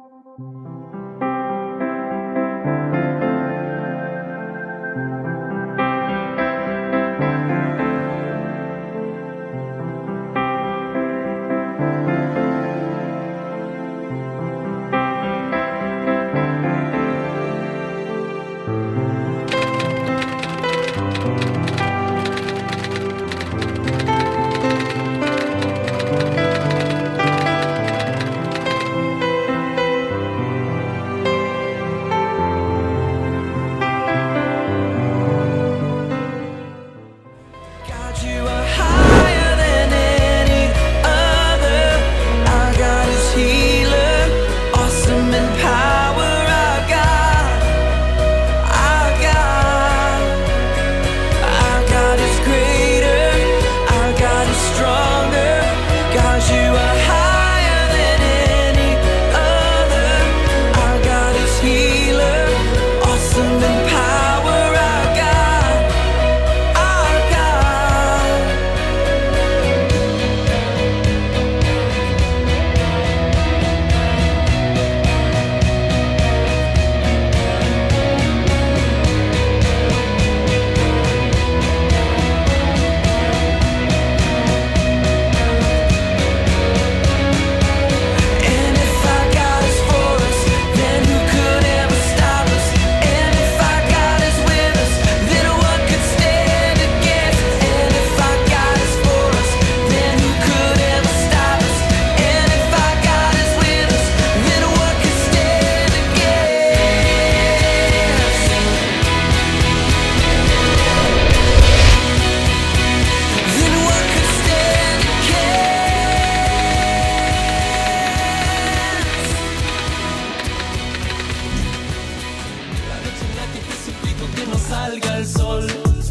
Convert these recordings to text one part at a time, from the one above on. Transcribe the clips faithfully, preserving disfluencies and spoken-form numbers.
salga el sol.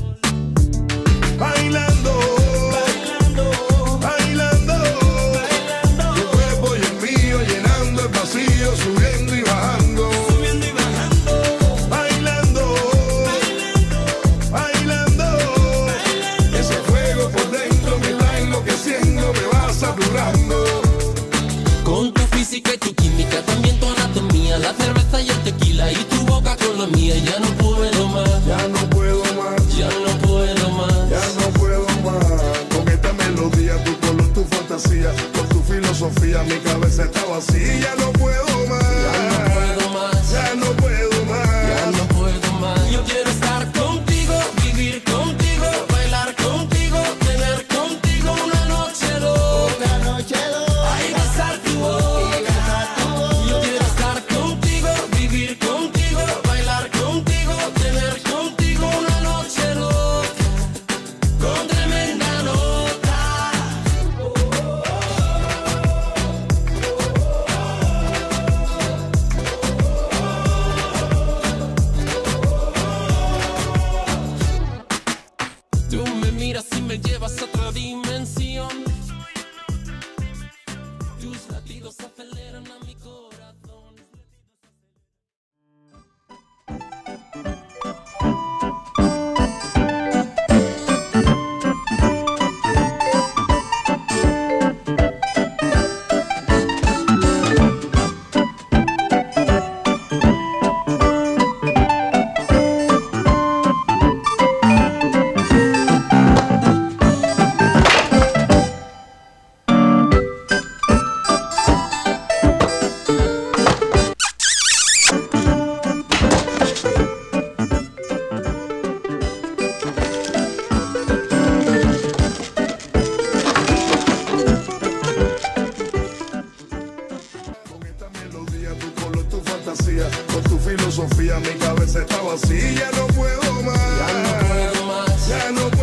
Bailando, bailando, bailando, bailando. Tu cuerpo y el mío llenando el vacío, subiendo y bajando, subiendo y bajando. Bailando, bailando, bailando, bailando. Ese fuego por dentro me está enloqueciendo, me va saturando. Con tu física y tu química, también tu anatomía, la cerveza y el tequila y tu boca con la mía, ya no puedo más. Ya no puedo más, Ya no puedo más. ya no puedo más. Con esta melodía, tu color, tu fantasía, con tu filosofía, mi cabeza está vacía. Ya no puedo más, Ya no puedo más. ya no puedo más. Ya no puedo más. Yo quiero estar contigo, vivir contigo, bailar contigo, tener contigo una noche loca. Una noche loca. Ay, besar tu boca. Yo quiero estar contigo, vivir contigo, bailar contigo, tener contigo una noche loca, con tremenda nota. Tú me miras y me llevas a otra dimensión. Tus latidos aceleran a mi corazón. Con esta melodía, tu color, tu fantasía, con tu filosofía, mi cabeza está vacía. Ya no puedo más, Ya no puedo más. ya no